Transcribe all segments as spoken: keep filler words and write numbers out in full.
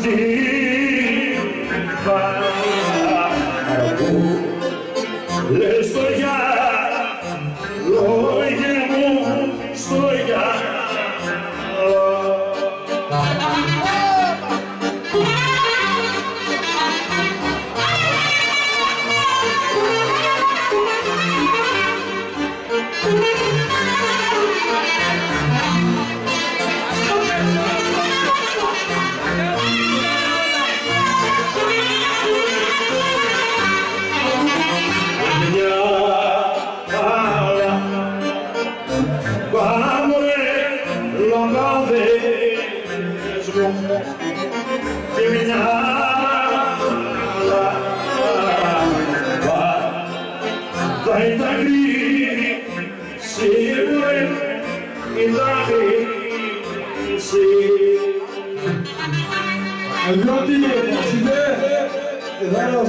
Λες το γεια, λόγια μου στο γεια. Και μια θα ήταν γρήγορη, σίγουρα ήταν χρήση. Αγιώτη, Βασιλέ, εδώ.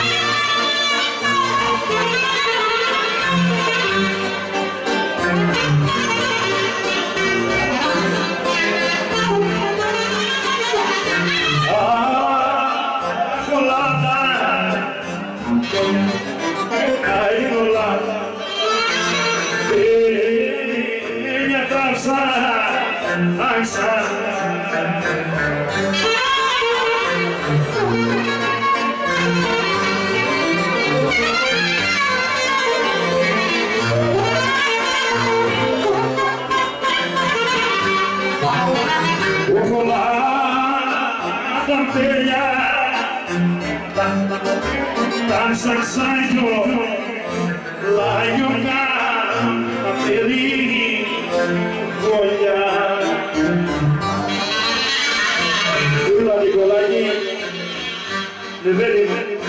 Tan saxayo, la yoga, la peri, voya. Ula Nicolai, le vedi.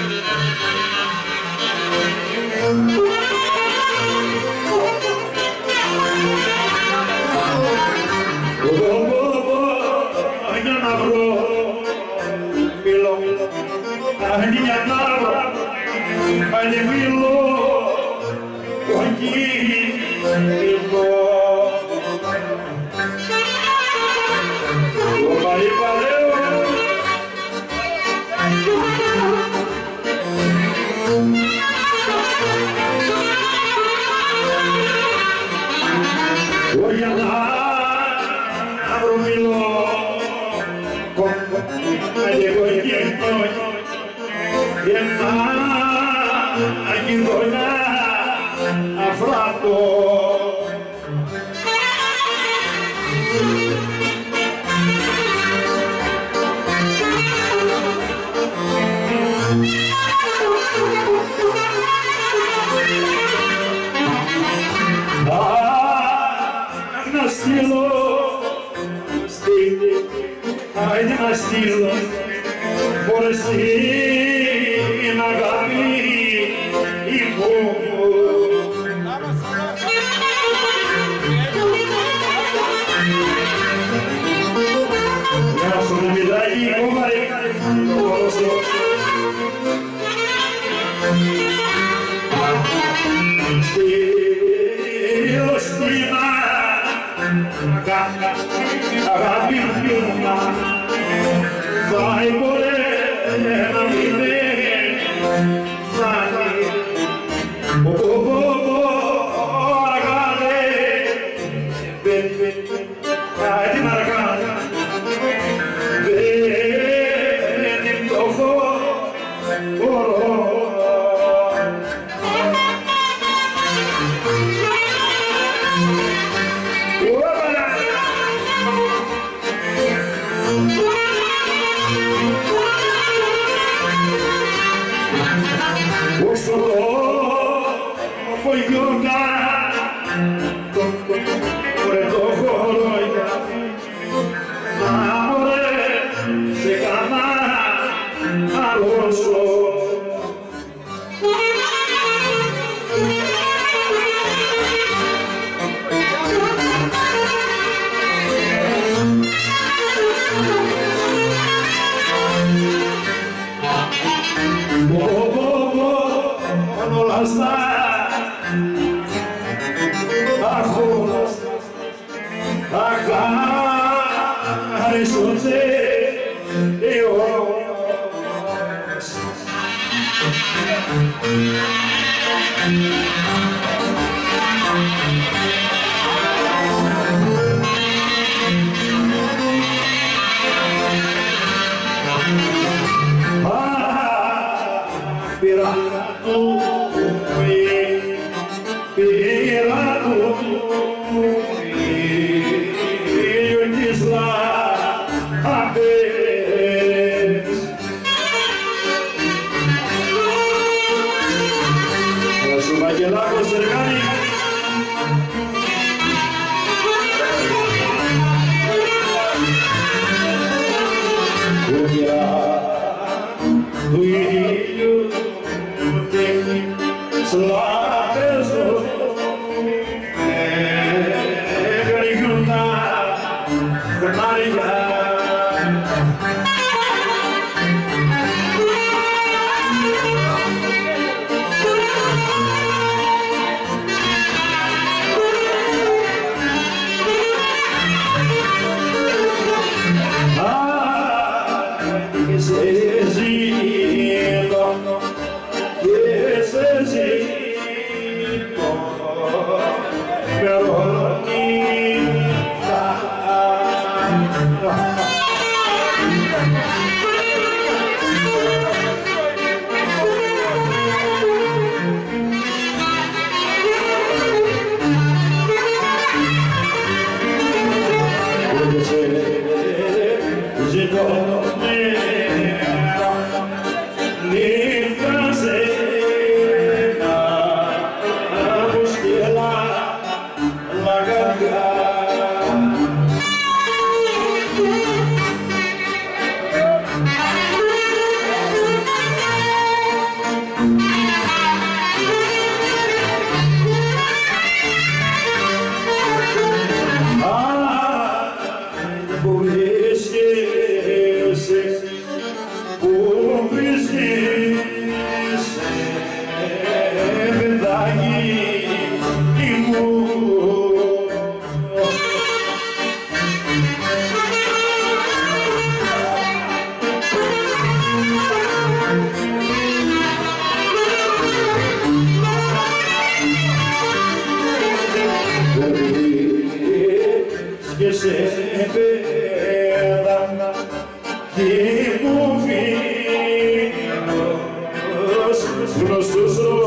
Ane milo, wangi milo. Wabali baleo. Wayana abro milo, kon ane wangi milo. Yema. Αγγίγωνα αφράτο. Να στείλω, άιντε να στείλω, μπορείς την αγάπη. Αγάπη μου θα μπορέ να μην φάνει ο αγάπη κάτι μαργά δεν το μπορώ. Όσο το γιώργα, ωραία το χωρόγια, μα ωραία σε κάνα αλώσω. Αχ, αρέσονται, Πήρα του πήρα του ήλιο της λάμπες. Ο Σουμακελάκος Σεργάνη. Που πήρα του ήλιου Slavες γρήγορα φωνάρια. Και σε ζήτω και σε ζήτω Βερονίκα. Και σε ζήτω και σε πέρανα και μου φύγει γνωστός